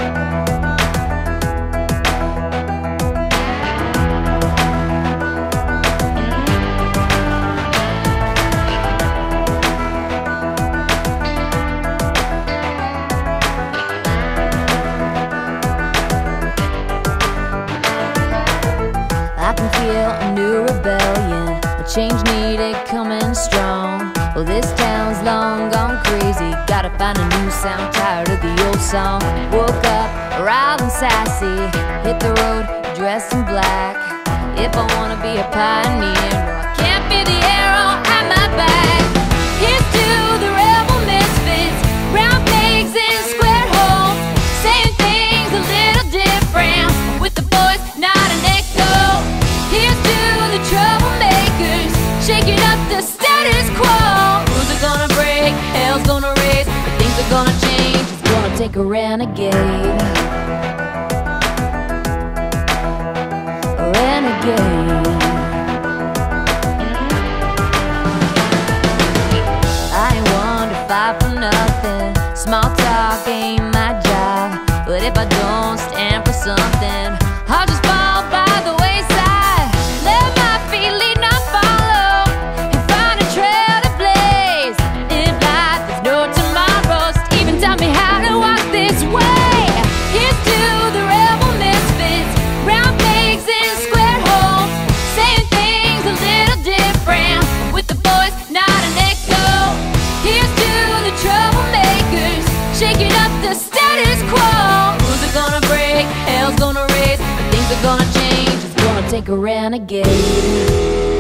I can feel a new rebellion, a change needed coming strong. Well, this town's long gone crazy, gotta find a new sound, tired of the old song. Woke up wild and sassy, hit the road dressed in black. If I wanna be a pioneer, no, I can't be the arrow at my back. Here's to the rebel misfits, round pegs in square holes, saying things a little different, with the voice not an echo. Here's to the troublemakers, shaking up the status quo. Rules are gonna break, hell's gonna raise, but things are gonna change. It's gonna take a renegade. A renegade. I ain't one to fight for nothing, small talk ain't my job. But if I don't stand for something, I'll just fall by the wayside. Let my feet lead, not follow, and find a trail to blaze. In life there's no tomorrows, even tell me how to walk this way. Here's to the rebel misfits, round pegs in square holes, saying things a little different, with the voice not an echo. Here's to the troublemakers, shaking up the status quo. Rules are gonna break, hell's gonna raise, but things are gonna change. It's gonna take a renegade.